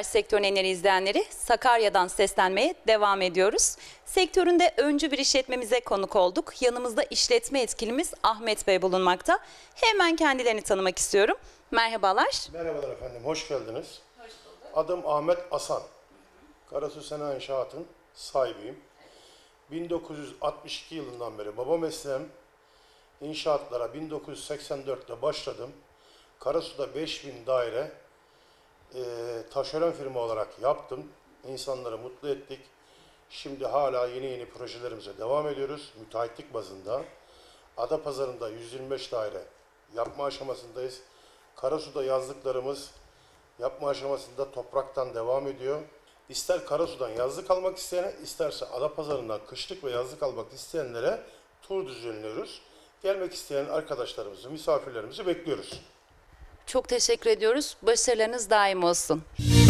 Merhabalar Sektör Enleri izleyenleri. Sakarya'dan seslenmeye devam ediyoruz. Sektöründe öncü bir işletmemize konuk olduk. Yanımızda işletme yetkilimiz Ahmet Bey bulunmakta. Hemen kendilerini tanımak istiyorum. Merhabalar. Merhabalar efendim, hoş geldiniz. Hoş bulduk. Adım Ahmet Asan. Karasu Sena İnşaat'ın sahibiyim. 1962 yılından beri baba mesleğim. İnşaatlara 1984'te başladım. Karasu'da 5000 daire taşeron firma olarak yaptım. İnsanları mutlu ettik. Şimdi hala yeni projelerimize devam ediyoruz. Müteahhitlik bazında. Adapazarı'nda 125 daire yapma aşamasındayız. Karasu'da yazlıklarımız yapma aşamasında topraktan devam ediyor. İster Karasu'dan yazlık almak isteyene, isterse Adapazarı'ndan kışlık ve yazlık almak isteyenlere tur düzenliyoruz. Gelmek isteyen arkadaşlarımızı, misafirlerimizi bekliyoruz. Çok teşekkür ediyoruz. Başarılarınız daim olsun.